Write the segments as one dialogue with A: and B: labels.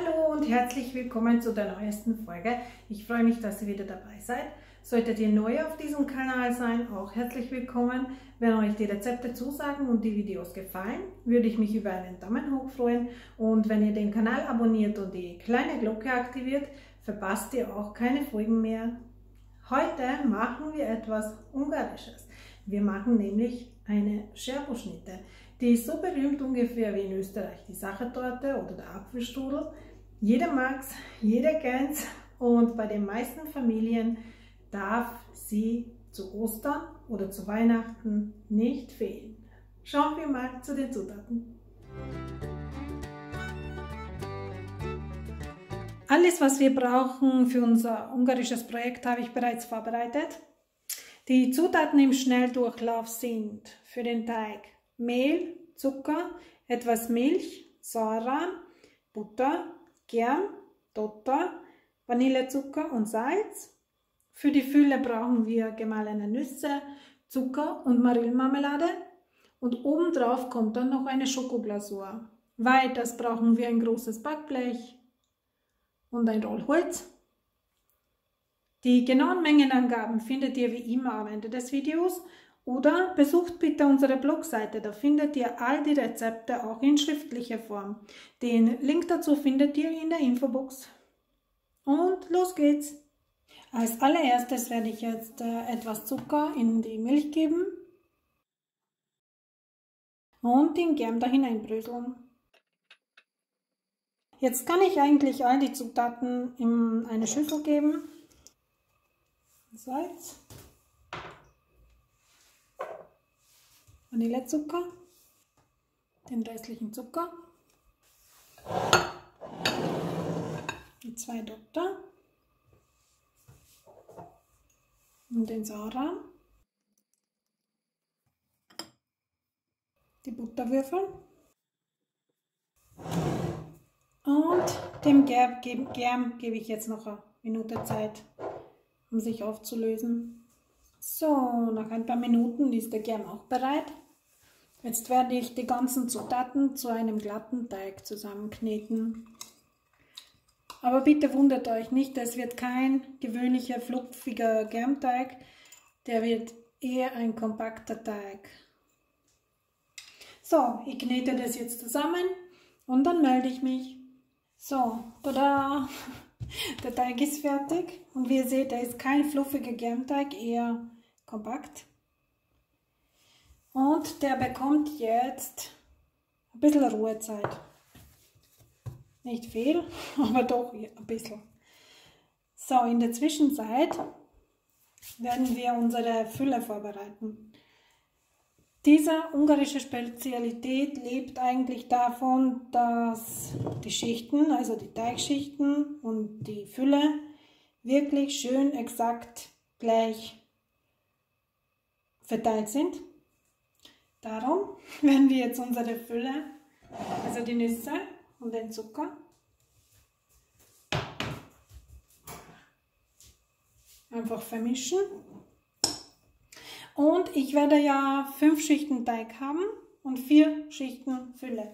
A: Hallo und herzlich willkommen zu der neuesten Folge. Ich freue mich, dass ihr wieder dabei seid. Solltet ihr neu auf diesem Kanal sein, auch herzlich willkommen. Wenn euch die Rezepte zusagen und die Videos gefallen, würde ich mich über einen Daumen hoch freuen. Und wenn ihr den Kanal abonniert und die kleine Glocke aktiviert, verpasst ihr auch keine Folgen mehr. Heute machen wir etwas Ungarisches. Wir machen nämlich eine Scherbuschnitte. Die ist so berühmt ungefähr wie in Österreich die Sachertorte oder der Apfelstrudel. Jeder mag's, jeder kennt's und bei den meisten Familien darf sie zu Ostern oder zu Weihnachten nicht fehlen. Schauen wir mal zu den Zutaten. Alles, was wir brauchen für unser ungarisches Projekt, habe ich bereits vorbereitet. Die Zutaten im Schnelldurchlauf sind für den Teig Mehl, Zucker, etwas Milch, Sauerrahm, Butter, Germ, Dotter, Vanillezucker und Salz. Für die Fülle brauchen wir gemahlene Nüsse, Zucker und Marillenmarmelade und obendrauf kommt dann noch eine Schokoglasur. Weiters brauchen wir ein großes Backblech und ein Rollholz. Die genauen Mengenangaben findet ihr wie immer am Ende des Videos oder besucht bitte unsere Blogseite, da findet ihr all die Rezepte auch in schriftlicher Form. Den Link dazu findet ihr in der Infobox. Und los geht's! Als allererstes werde ich jetzt etwas Zucker in die Milch geben und den Germ da hineinbröseln. Jetzt kann ich eigentlich all die Zutaten in eine Schüssel geben. Salz, Vanillezucker, den restlichen Zucker, die 2 Dotter und den Sauerrahm, die Butterwürfel und dem Germ gebe ich jetzt noch eine Minute Zeit, um sich aufzulösen. So, nach ein paar Minuten ist der Germ auch bereit. Jetzt werde ich die ganzen Zutaten zu einem glatten Teig zusammenkneten. Aber bitte wundert euch nicht, es wird kein gewöhnlicher, flupfiger Germteig, der wird eher ein kompakter Teig. So, ich knete das jetzt zusammen und dann melde ich mich. So, tada! Der Teig ist fertig und wie ihr seht, er ist kein fluffiger Germteig, eher kompakt. Und der bekommt jetzt ein bisschen Ruhezeit. Nicht viel, aber doch ein bisschen. So, in der Zwischenzeit werden wir unsere Fülle vorbereiten. Diese ungarische Spezialität lebt eigentlich davon, dass die Schichten, also die Teigschichten und die Fülle, wirklich schön exakt gleich verteilt sind. Darum werden wir jetzt unsere Fülle, also die Nüsse und den Zucker, einfach vermischen. Und ich werde ja 5 Schichten Teig haben und 4 Schichten Fülle.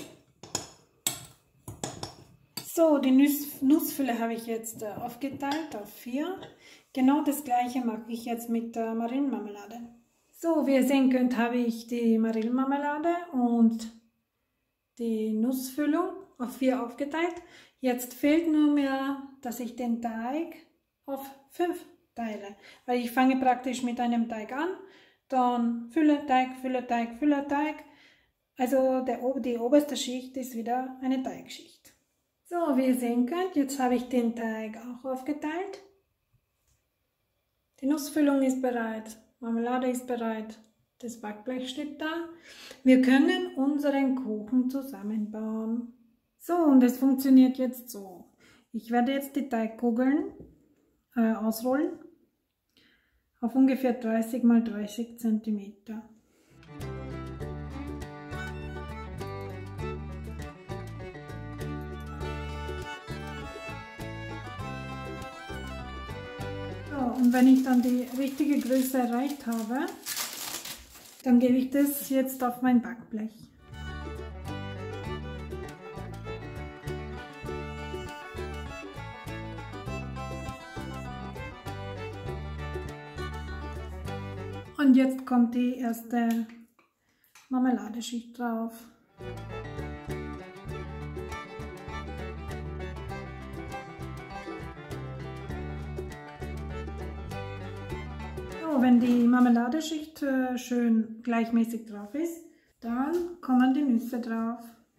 A: So, die Nussfülle habe ich jetzt aufgeteilt auf 4. Genau das gleiche mache ich jetzt mit der Marillenmarmelade. So, wie ihr sehen könnt, habe ich die Marillenmarmelade und die Nussfüllung auf 4 aufgeteilt. Jetzt fehlt nur mehr, dass ich den Teig auf 5 teile, weil ich fange praktisch mit einem Teig an, dann Fülle, Teig, Fülle, Teig, Fülle, Teig. Also die oberste Schicht ist wieder eine Teigschicht. So, wie ihr sehen könnt, jetzt habe ich den Teig auch aufgeteilt. Die Nussfüllung ist bereit, Marmelade ist bereit, das Backblech steht da. Wir können unseren Kuchen zusammenbauen. So, und es funktioniert jetzt so. Ich werde jetzt die Teigkugeln ausrollen auf ungefähr 30 x 30 cm. So, und wenn ich dann die richtige Größe erreicht habe, dann gebe ich das jetzt auf mein Backblech. Und jetzt kommt die erste Marmeladeschicht drauf. So, wenn die Marmeladeschicht schön gleichmäßig drauf ist, dann kommen die Nüsse drauf.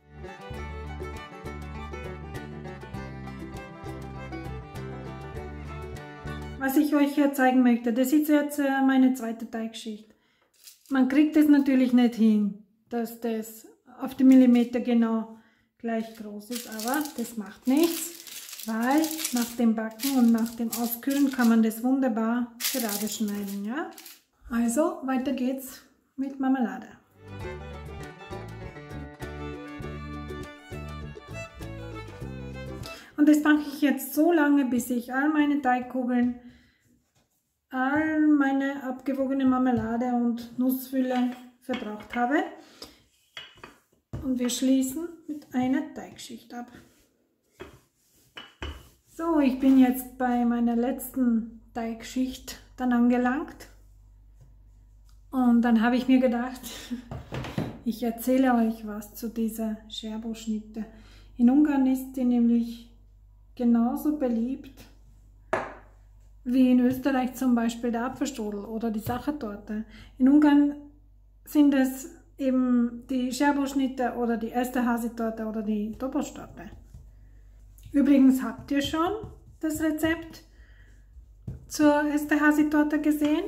A: Was ich euch hier zeigen möchte, das ist jetzt meine zweite Teigschicht. Man kriegt es natürlich nicht hin, dass das auf die Millimeter genau gleich groß ist, aber das macht nichts, weil nach dem Backen und nach dem Auskühlen kann man das wunderbar gerade schneiden. Ja? Also weiter geht's mit Marmelade. Und das mache ich jetzt so lange, bis ich all meine Teigkugeln, all meine abgewogene Marmelade und Nussfülle verbraucht habe. Und wir schließen mit einer Teigschicht ab. So, ich bin jetzt bei meiner letzten Teigschicht dann angelangt. Und dann habe ich mir gedacht, ich erzähle euch was zu dieser Scherbo-Schnitte. In Ungarn ist die nämlich genauso beliebt wie in Österreich zum Beispiel der Apfelstrudel oder die Sachertorte. In Ungarn sind es eben die Scherbo-Schnitte oder die Esterházy-Torte oder die Dobos-Torte. Übrigens habt ihr schon das Rezept zur Esterházy-Torte gesehen?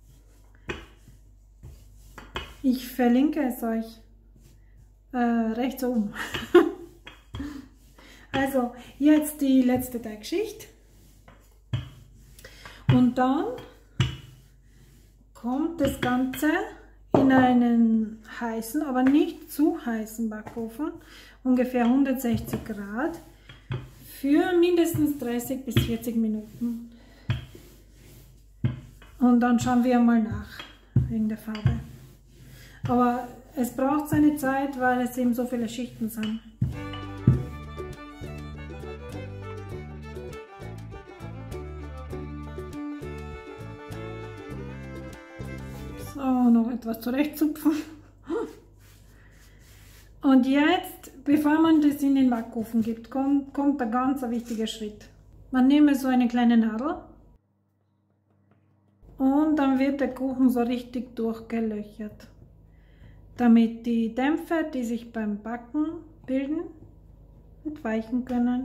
A: Ich verlinke es euch rechts oben. Also jetzt die letzte Teigschicht und dann kommt das Ganze in einen heißen, aber nicht zu heißen Backofen, ungefähr 160 Grad, für mindestens 30 bis 40 Minuten. Und dann schauen wir mal nach, wegen der Farbe. Aber es braucht seine Zeit, weil es eben so viele Schichten sind. So, noch etwas zurechtzupfen. Und jetzt, bevor man das in den Backofen gibt, kommt ein ganz wichtiger Schritt. Man nehme so eine kleine Nadel und dann wird der Kuchen so richtig durchgelöchert, damit die Dämpfe, die sich beim Backen bilden, entweichen können.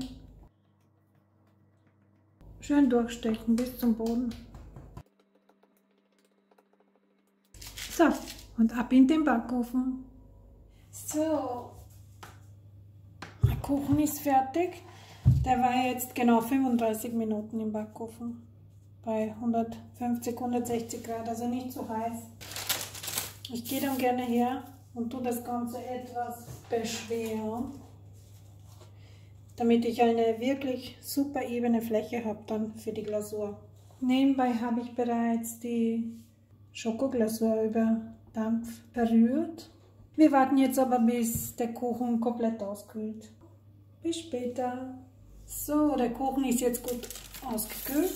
A: Schön durchstechen bis zum Boden. So, und ab in den Backofen. So, der Kuchen ist fertig. Der war jetzt genau 35 Minuten im Backofen. Bei 150, 160 Grad, also nicht zu heiß. Ich gehe dann gerne her und tue das Ganze etwas beschweren, damit ich eine wirklich super ebene Fläche habe dann für die Glasur. Nebenbei habe ich bereits die Schokoglasur über Dampf verrührt. Wir warten jetzt aber, bis der Kuchen komplett auskühlt. Bis später. So, der Kuchen ist jetzt gut ausgekühlt.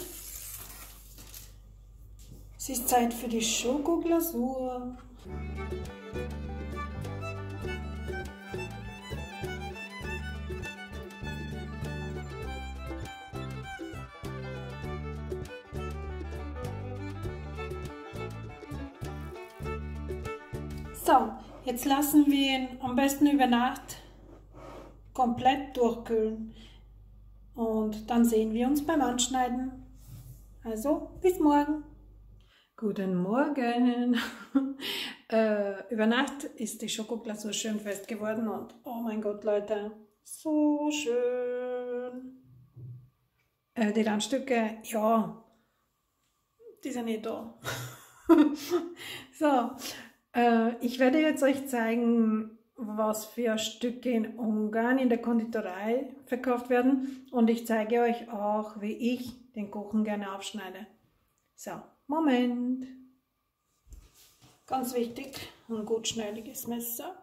A: Es ist Zeit für die Schokoglasur. So, jetzt lassen wir ihn am besten über Nacht komplett durchkühlen und dann sehen wir uns beim Anschneiden. Also, bis morgen. Guten Morgen. Über Nacht ist die Schokoglasur schön fest geworden und oh mein Gott, Leute, so schön. Die Randstücke, ja, die sind nicht da. So. Ich werde jetzt euch zeigen, was für Stücke in Ungarn in der Konditorei verkauft werden und ich zeige euch auch, wie ich den Kuchen gerne aufschneide. So, Moment. Ganz wichtig, ein gut schneidiges Messer.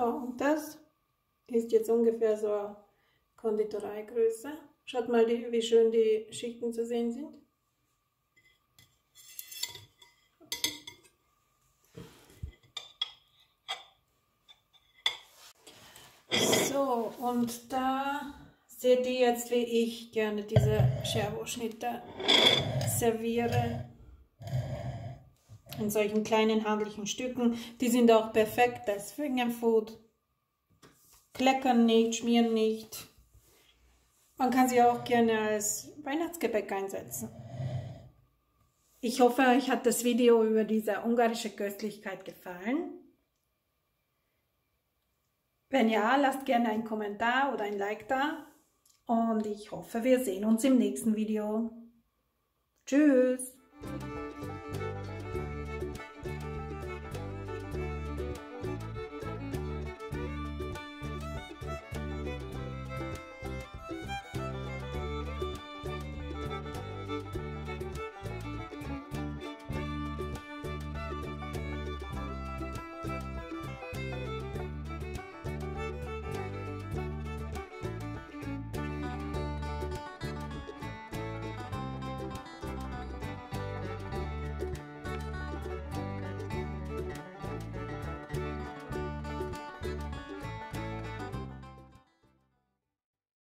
A: und das ist jetzt ungefähr so eine Konditoreigröße. Schaut mal, wie schön die Schichten zu sehen sind. So, und da seht ihr jetzt, wie ich gerne diese Scherwo-Schnitte serviere. In solchen kleinen handlichen Stücken. Die sind auch perfekt als Fingerfood. Kleckern nicht, schmieren nicht. Man kann sie auch gerne als Weihnachtsgebäck einsetzen. Ich hoffe, euch hat das Video über diese ungarische Köstlichkeit gefallen. Wenn ja, lasst gerne einen Kommentar oder ein Like da. Und ich hoffe, wir sehen uns im nächsten Video. Tschüss!